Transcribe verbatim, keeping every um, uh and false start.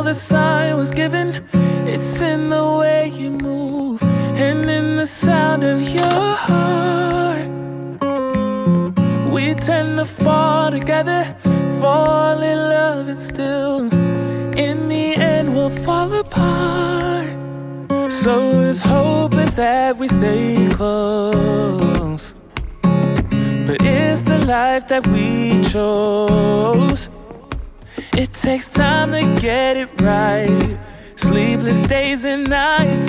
the sign was given. It's in the way you move and in the sound of your heart. We tend to fall together, fall in love, and still in the end we'll fall apart. So his hope is that we stay close, but it's the life that we chose. It takes time to get it right, sleepless days and nights.